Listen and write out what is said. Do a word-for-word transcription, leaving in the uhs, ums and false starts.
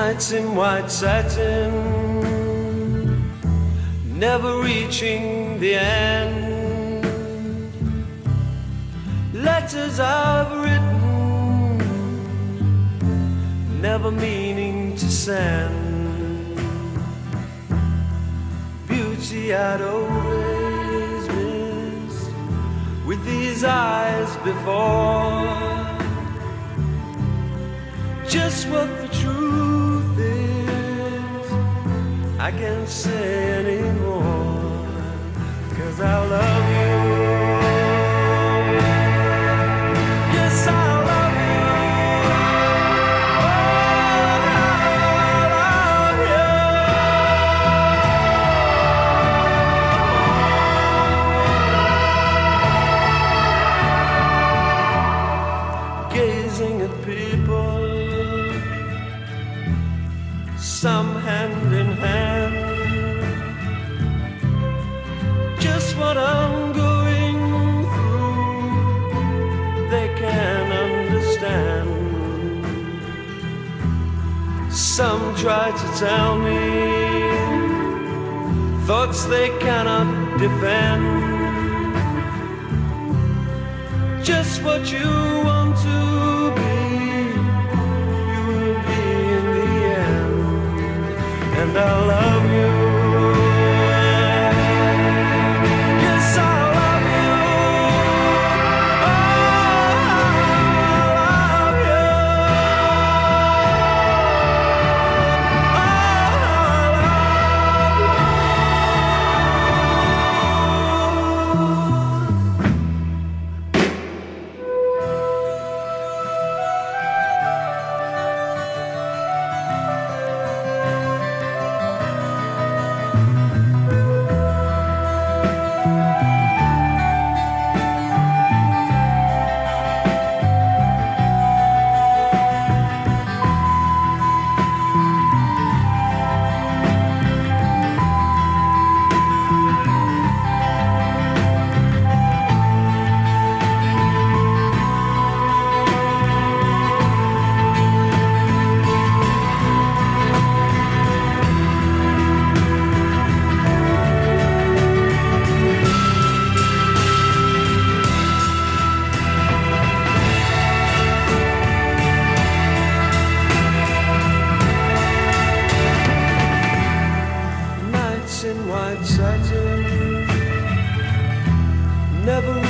Nights in white satin, never reaching the end. Letters I've written, never meaning to send. Beauty I'd always missed with these eyes before. Just what the truth is, I can't say anymore, 'cause I love you. Yes, I love you. Oh, I love you. Gazing at people, some hand in hand, just what I'm going through, they can understand. Some try to tell me thoughts they cannot defend. Just what you want to be, you will be in the end. And I love you. Yes, I love you. Oh, I love you. Oh, in white satin, never